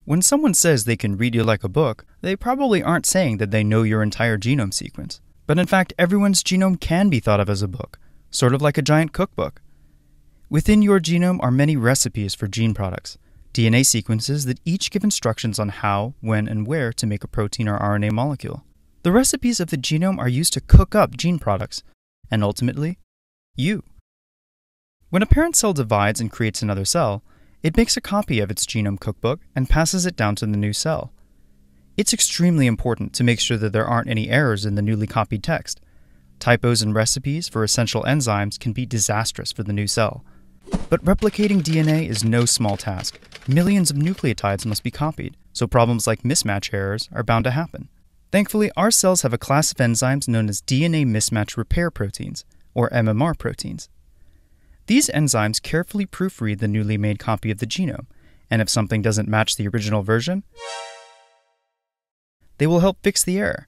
When someone says they can read you like a book, they probably aren't saying that they know your entire genome sequence. But in fact, everyone's genome can be thought of as a book, sort of like a giant cookbook. Within your genome are many recipes for gene products, DNA sequences that each give instructions on how, when, and where to make a protein or RNA molecule. The recipes of the genome are used to cook up gene products, and ultimately, you. When a parent cell divides and creates another cell, it makes a copy of its genome cookbook and passes it down to the new cell. It's extremely important to make sure that there aren't any errors in the newly copied text. Typos in recipes for essential enzymes can be disastrous for the new cell. But replicating DNA is no small task. Millions of nucleotides must be copied, so problems like mismatch errors are bound to happen. Thankfully, our cells have a class of enzymes known as DNA mismatch repair proteins, or MMR proteins. These enzymes carefully proofread the newly made copy of the genome, and if something doesn't match the original version, they will help fix the error.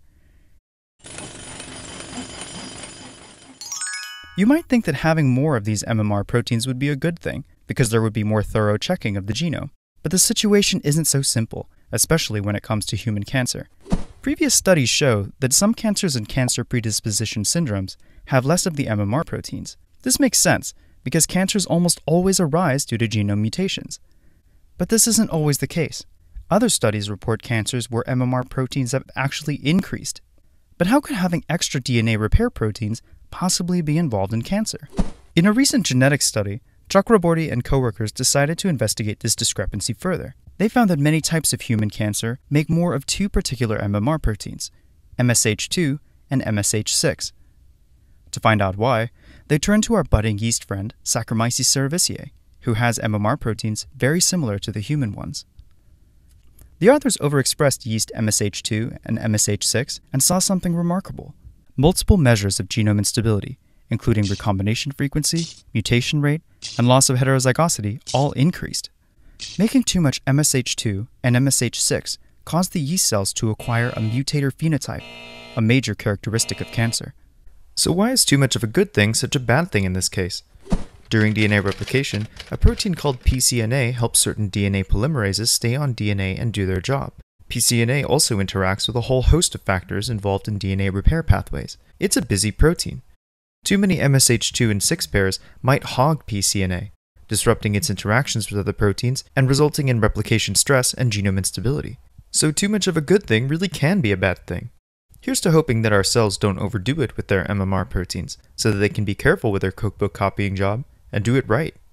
You might think that having more of these MMR proteins would be a good thing, because there would be more thorough checking of the genome. But the situation isn't so simple, especially when it comes to human cancer. Previous studies show that some cancers and cancer predisposition syndromes have less of the MMR proteins. This makes sense, because cancers almost always arise due to genome mutations. But this isn't always the case. Other studies report cancers where MMR proteins have actually increased. But how could having extra DNA repair proteins possibly be involved in cancer? In a recent genetics study, Chakraborty and coworkers decided to investigate this discrepancy further. They found that many types of human cancer make more of two particular MMR proteins, MSH2 and MSH6. To find out why, they turned to our budding yeast friend, Saccharomyces cerevisiae, who has MMR proteins very similar to the human ones. The authors overexpressed yeast MSH2 and MSH6 and saw something remarkable. Multiple measures of genome instability, including recombination frequency, mutation rate, and loss of heterozygosity, all increased. Making too much MSH2 and MSH6 caused the yeast cells to acquire a mutator phenotype, a major characteristic of cancer. So why is too much of a good thing such a bad thing in this case? During DNA replication, a protein called pCNA helps certain DNA polymerases stay on DNA and do their job. pCNA also interacts with a whole host of factors involved in DNA repair pathways. It's a busy protein. Too many MSH2 and 6 pairs might hog pCNA, disrupting its interactions with other proteins and resulting in replication stress and genome instability. So too much of a good thing really can be a bad thing. Here's to hoping that our cells don't overdo it with their MMR proteins, so that they can be careful with their cookbook copying job and do it right.